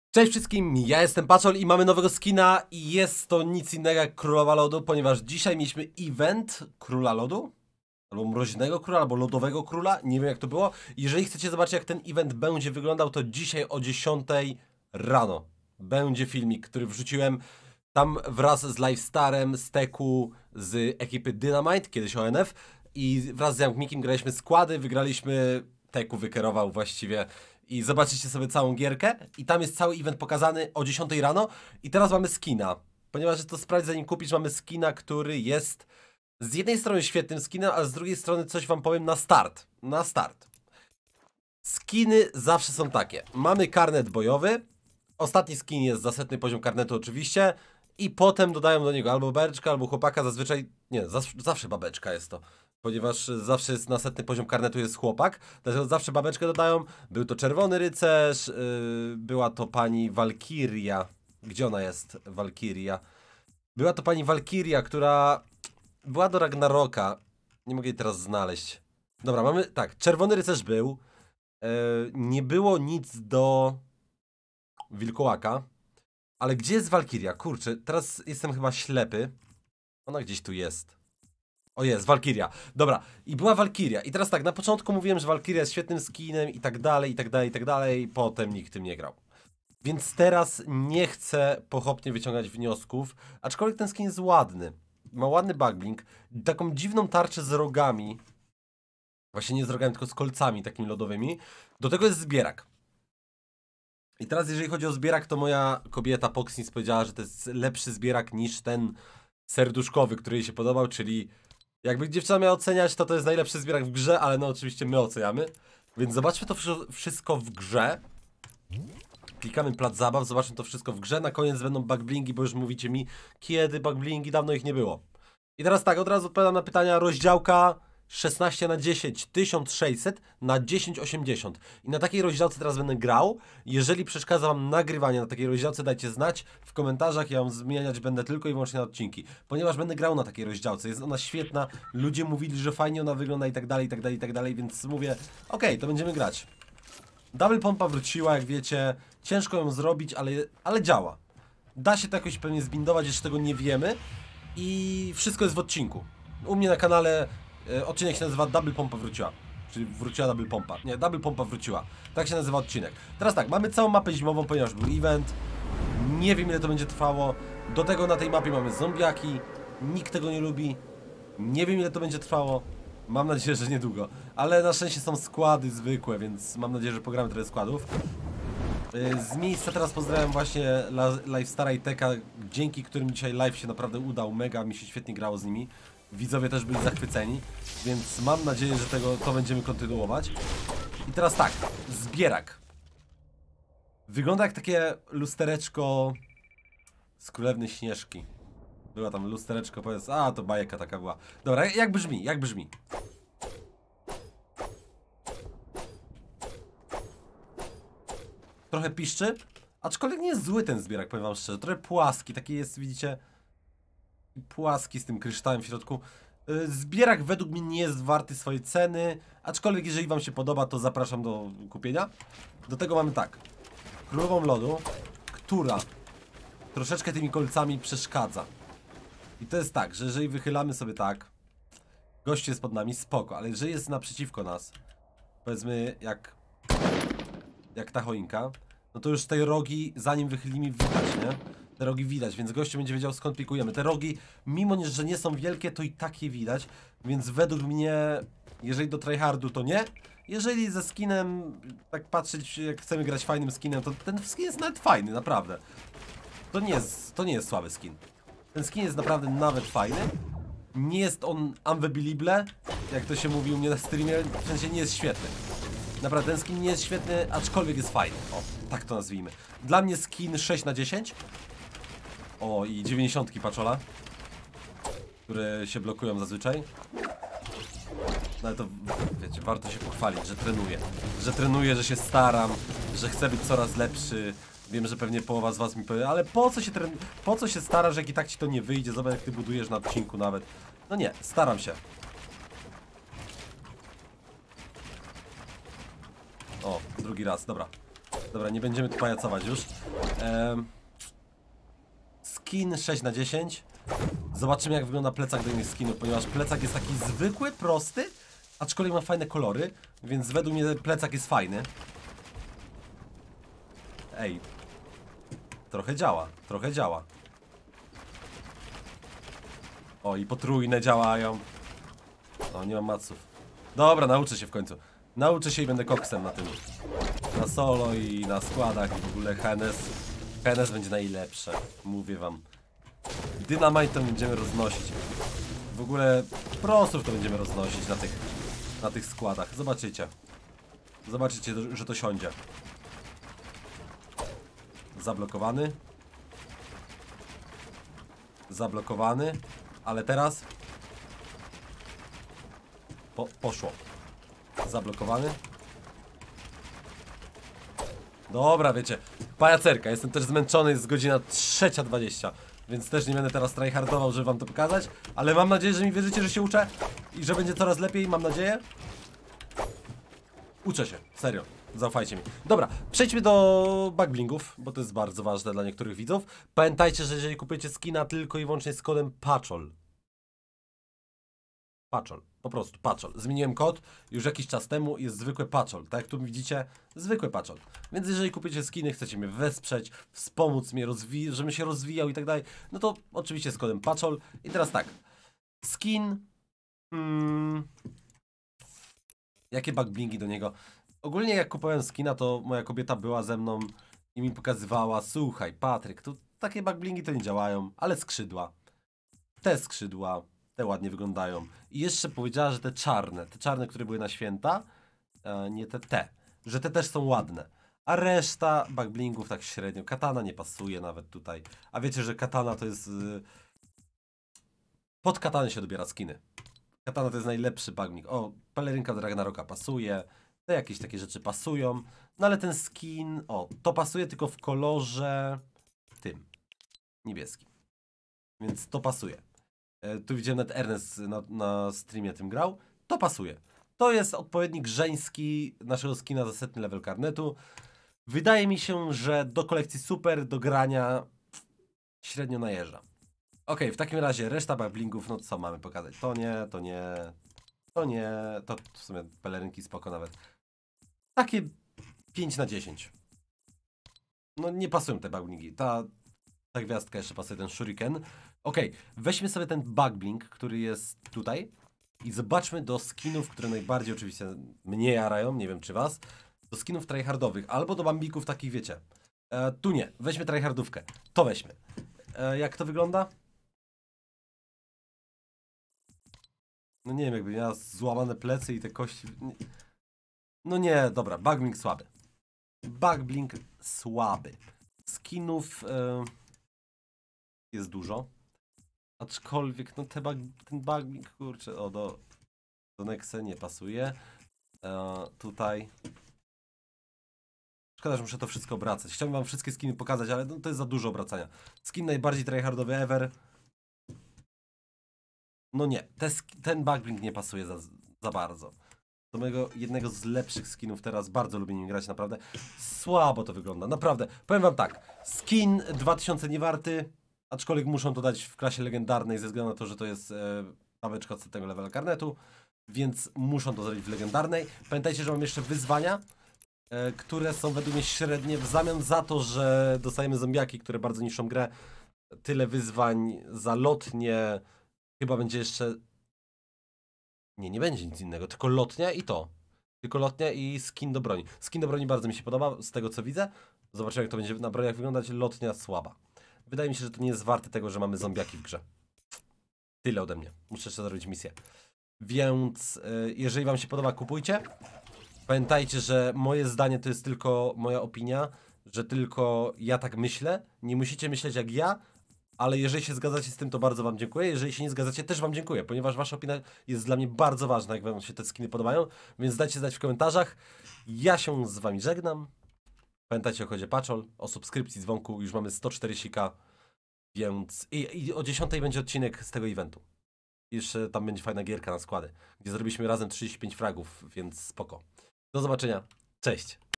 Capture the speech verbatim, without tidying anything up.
Cześć wszystkim, ja jestem Paczol i mamy nowego skina i jest to nic innego jak Królowa Lodu, ponieważ dzisiaj mieliśmy event Króla Lodu, albo Mroźnego Króla, albo Lodowego Króla, nie wiem jak to było. Jeżeli chcecie zobaczyć jak ten event będzie wyglądał, to dzisiaj o dziesiątej rano będzie filmik, który wrzuciłem tam wraz z Livestarem, z Teku, z ekipy Dynamite, kiedyś O N F, i wraz z Youngmikiem graliśmy składy, wygraliśmy, Teku wykierował właściwie. I zobaczycie sobie całą gierkę i tam jest cały event pokazany o dziesiątej rano. I teraz mamy skina, ponieważ jest to sprawdź zanim kupisz, mamy skina, który jest z jednej strony świetnym skinem, ale z drugiej strony coś wam powiem na start. Na start. Skiny zawsze są takie. Mamy karnet bojowy. Ostatni skin jest za setny poziom karnetu oczywiście. I potem dodają do niego albo babeczka, albo chłopaka, zazwyczaj, nie, zawsze, zawsze babeczka jest to. Ponieważ zawsze jest na setny poziom karnetu jest chłopak, dlatego zawsze babeczkę dodają. Był to Czerwony Rycerz, yy, była to pani Walkiria. Gdzie ona jest, Walkiria? Była to pani Walkiria, która była do Ragnaroka. Nie mogę jej teraz znaleźć. Dobra, mamy, tak, Czerwony Rycerz był. Yy, nie było nic do Wilkołaka. Ale gdzie jest Walkiria? Kurczę, teraz jestem chyba ślepy. Ona gdzieś tu jest. O jest, Walkiria. Dobra, i była Walkiria. I teraz tak, na początku mówiłem, że Walkiria jest świetnym skinem i tak dalej, i tak dalej, i tak dalej. Potem nikt tym nie grał. Więc teraz nie chcę pochopnie wyciągać wniosków. Aczkolwiek ten skin jest ładny. Ma ładny backblink. Taką dziwną tarczę z rogami. Właśnie nie z rogami, tylko z kolcami takimi lodowymi. Do tego jest zbierak. I teraz jeżeli chodzi o zbierak, to moja kobieta Poxnis powiedziała, że to jest lepszy zbierak niż ten serduszkowy, który jej się podobał, czyli jakby dziewczyna miała oceniać, to to jest najlepszy zbierak w grze, ale no oczywiście my oceniamy. Więc zobaczmy to wszystko w grze. Klikamy plac zabaw, zobaczmy to wszystko w grze. Na koniec będą backblingi, bo już mówicie mi, kiedy backblingi, dawno ich nie było. I teraz tak, od razu odpowiadam na pytania. Rozdziałka szesnaście na dziesięć, tysiąc sześćset na dziesięć osiemdziesiąt. I na takiej rozdziałce teraz będę grał. Jeżeli przeszkadza wam nagrywanie na takiej rozdziałce, dajcie znać w komentarzach. Ja ją zmieniać będę tylko i wyłącznie na odcinki. Ponieważ będę grał na takiej rozdziałce. Jest ona świetna. Ludzie mówili, że fajnie ona wygląda i tak dalej, i tak dalej, i tak dalej. Więc mówię, okej, okay, to będziemy grać. Double pompa wróciła, jak wiecie. Ciężko ją zrobić, ale, ale działa. Da się to jakoś pewnie zbindować, jeszcze tego nie wiemy. I wszystko jest w odcinku. U mnie na kanale odcinek się nazywa Double Pompa wróciła. Czyli wróciła Double Pompa. Nie, Double Pompa wróciła. Tak się nazywa odcinek. Teraz tak, mamy całą mapę zimową, ponieważ był event. Nie wiem ile to będzie trwało. Do tego na tej mapie mamy zombiaki. Nikt tego nie lubi. Nie wiem ile to będzie trwało. Mam nadzieję, że niedługo. Ale na szczęście są składy zwykłe, więc mam nadzieję, że pogramy trochę składów. Z miejsca teraz pozdrawiam właśnie Livestara i Teka, dzięki którym dzisiaj live się naprawdę udał. Mega mi się świetnie grało z nimi. Widzowie też byli zachwyceni, więc mam nadzieję, że tego, to będziemy kontynuować. I teraz tak, zbierak. Wygląda jak takie lustereczko z Królewny Śnieżki. Była tam lustereczko, powiedz, a to bajeka taka była. Dobra, jak brzmi, jak brzmi? Trochę piszczy, aczkolwiek nie jest zły ten zbierak, powiem wam szczerze. Trochę płaski, taki jest, widzicie, płaski z tym kryształem w środku. Zbierak według mnie nie jest warty swojej ceny, aczkolwiek jeżeli wam się podoba, to zapraszam do kupienia. Do tego mamy tak, Królową Lodu, która troszeczkę tymi kolcami przeszkadza. I to jest tak, że jeżeli wychylamy sobie tak, gość jest pod nami, spoko, ale jeżeli jest naprzeciwko nas, powiedzmy jak, jak ta choinka, no to już tej rogi, zanim wychylimy, widać, nie? Te rogi widać, więc gościu będzie wiedział skąd pikujemy. Te rogi, mimo że nie są wielkie, to i tak je widać. Więc według mnie, jeżeli do tryhardu, to nie. Jeżeli ze skinem, tak patrzeć, jak chcemy grać fajnym skinem, to ten skin jest nawet fajny, naprawdę. To nie jest, to nie jest słaby skin. Ten skin jest naprawdę nawet fajny. Nie jest on unbelievable, jak to się mówi u mnie na streamie, w sensie nie jest świetny. Naprawdę, ten skin nie jest świetny, aczkolwiek jest fajny. O, tak to nazwijmy. Dla mnie skin sześć na dziesięć. O, i dziewięćdziesiątki Paczola, które się blokują zazwyczaj. No ale to, wiecie, warto się pochwalić, że trenuję. Że trenuję, że się staram, że chcę być coraz lepszy. Wiem, że pewnie połowa z was mi powie, ale po co się tren... po co się starasz, jak i tak ci to nie wyjdzie? Zobacz, jak ty budujesz na odcinku nawet. No nie, staram się. O, drugi raz, dobra. Dobra, nie będziemy tu pajacować już. Ehm, skin sześć na dziesięć. Zobaczymy, jak wygląda plecak do innych skinów, ponieważ plecak jest taki zwykły, prosty, aczkolwiek ma fajne kolory, więc według mnie plecak jest fajny. Ej. Trochę działa, trochę działa. O, i potrójne działają. O, nie mam maców. Dobra, nauczę się w końcu. Nauczę się i będę koksem na tym. Na solo i na składach i w ogóle H N S. H N S będzie najlepsze, mówię wam. Dynamite to będziemy roznosić. W ogóle prosów to będziemy roznosić na tych, na tych składach. Zobaczycie. Zobaczycie, że to siądzie. Zablokowany. Zablokowany. Ale teraz po, poszło. Zablokowany. Dobra, wiecie, pajacerka, jestem też zmęczony, jest godzina trzecia dwadzieścia. Więc też nie będę teraz tryhardował, żeby wam to pokazać. Ale mam nadzieję, że mi wierzycie, że się uczę i że będzie coraz lepiej, mam nadzieję. Uczę się, serio, zaufajcie mi. Dobra, przejdźmy do bugblingów, bo to jest bardzo ważne dla niektórych widzów. Pamiętajcie, że jeżeli kupujecie skina tylko i wyłącznie z kodem PACZOL. PACZOL, po prostu PACZOL. Zmieniłem kod już jakiś czas temu, jest zwykły PACZOL. Tak jak tu widzicie, zwykły PACZOL. Więc jeżeli kupicie skiny, chcecie mnie wesprzeć, wspomóc mnie, rozwi żebym się rozwijał i tak dalej, no to oczywiście z kodem PACZOL. I teraz tak, skin... Hmm, jakie bugblingi do niego? Ogólnie jak kupowałem skina, to moja kobieta była ze mną i mi pokazywała: słuchaj, Patryk, tu takie bugblingi to nie działają, ale skrzydła. Te skrzydła, te ładnie wyglądają. I jeszcze powiedziała, że te czarne, te czarne, które były na święta, e, nie te, te, że te też są ładne. A reszta bugblingów tak średnio. Katana nie pasuje nawet tutaj. A wiecie, że katana to jest... Yy... Pod katanę się dobiera skiny. Katana to jest najlepszy bugbling. O, pelerynka do Ragnaroka pasuje. Te jakieś takie rzeczy pasują. No ale ten skin... O, to pasuje tylko w kolorze... tym. Niebieskim. Więc to pasuje. E, tu widziałem nawet Ernest na, na streamie tym grał. To pasuje. To jest odpowiednik żeński naszego skina za setny level karnetu. Wydaje mi się, że do kolekcji super, do grania średnio najeżdża. Ok, w takim razie reszta bugblingów, no co mamy pokazać? To nie, to nie, to nie, to w sumie pelerynki spoko nawet. Takie pięć na dziesięć. No nie pasują te bugblingi. Ta, ta gwiazdka jeszcze pasuje, ten shuriken. Ok, weźmy sobie ten bugbling, który jest tutaj i zobaczmy do skinów, które najbardziej oczywiście mnie jarają, nie wiem czy was. Do skinów tryhardowych, albo do bambików takich, wiecie. E, tu nie, weźmy tryhardówkę. To weźmy. E, jak to wygląda? No nie wiem, jakby miała złamane plecy i te kości... No nie, dobra, bugblink słaby. Bugblink słaby. Skinów e, jest dużo. Aczkolwiek, no te bug, ten bugblink, kurczę, o do, do Nexe nie pasuje. E, tutaj... Szkoda, że muszę to wszystko obracać. Chciałbym wam wszystkie skiny pokazać, ale no, to jest za dużo obracania. Skin najbardziej tryhardowy ever. No nie, te, ten bugblink nie pasuje za, za bardzo. Do mojego jednego z lepszych skinów teraz, bardzo lubię nim grać, naprawdę. Słabo to wygląda, naprawdę. Powiem wam tak, skin dwa tysiące nie warty, aczkolwiek muszą to dać w klasie legendarnej ze względu na to, że to jest e, babeczka od setnego levela karnetu, więc muszą to zrobić w legendarnej. Pamiętajcie, że mam jeszcze wyzwania, e, które są według mnie średnie, w zamian za to, że dostajemy zombiaki, które bardzo niszczą grę. Tyle wyzwań za lotnie, chyba będzie jeszcze... Nie, nie będzie nic innego, tylko lotnia i to. Tylko lotnia i skin do broni. Skin do broni bardzo mi się podoba, z tego co widzę. Zobaczymy, jak to będzie na broniach wyglądać. Lotnia słaba. Wydaje mi się, że to nie jest warte tego, że mamy zombiaki w grze. Tyle ode mnie. Muszę jeszcze zrobić misję. Więc yy, jeżeli wam się podoba, kupujcie. Pamiętajcie, że moje zdanie to jest tylko moja opinia, że tylko ja tak myślę. Nie musicie myśleć jak ja. Ale jeżeli się zgadzacie z tym, to bardzo wam dziękuję. Jeżeli się nie zgadzacie, też wam dziękuję, ponieważ wasza opinia jest dla mnie bardzo ważna, jak wam się te skiny podobają. Więc dajcie znać w komentarzach. Ja się z wami żegnam. Pamiętajcie o kodzie PACZOL, o subskrypcji, dzwonku. Już mamy sto czterdzieści ka. Więc... I, i o dziesiątej będzie odcinek z tego eventu. I jeszcze tam będzie fajna gierka na składy, gdzie zrobiliśmy razem trzydzieści pięć fragów, więc spoko. Do zobaczenia. Cześć.